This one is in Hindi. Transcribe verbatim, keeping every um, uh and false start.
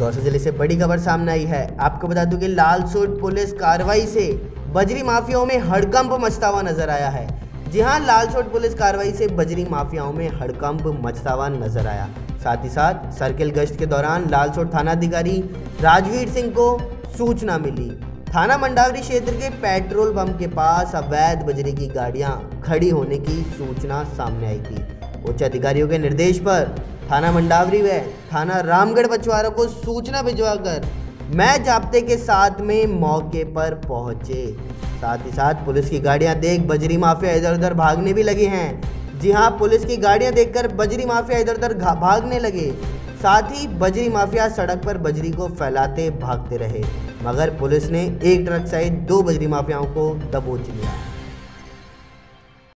दौसा जिले से बड़ी खबर सामने आई है। आपको बता दूं कि लालसोट पुलिस कार्रवाई से बजरी माफियाओं में हड़कंप मचता हुआ नजर आया है। जी हां, लालसोट पुलिस कार्रवाई से बजरी माफियाओं में हड़कंप मचता हुआ नजर आया। साथ ही साथ सर्किल गश्त के दौरान लालसोट थानाधिकारी राजवीर सिंह को सूचना मिली। थाना मंडावरी क्षेत्र के पेट्रोल पंप के पास अवैध बजरी की गाड़ियां खड़ी होने की सूचना सामने आई थी। उच्च अधिकारियों के निर्देश पर थाना मंडावरी व थाना रामगढ़ पचवारा को सूचना भिजवाकर मैं जाब्ते के साथ में मौके पर पहुंचे। साथ ही साथ पुलिस की गाड़ियां देख बजरी माफिया इधर उधर भागने भी लगे हैं। जी हां, पुलिस की गाड़ियां देखकर बजरी माफिया इधर उधर भागने लगे। साथ ही बजरी माफिया सड़क पर बजरी को फैलाते भागते रहे, मगर पुलिस ने एक ट्रक सहित दो बजरी माफियाओं को दबोच लिया।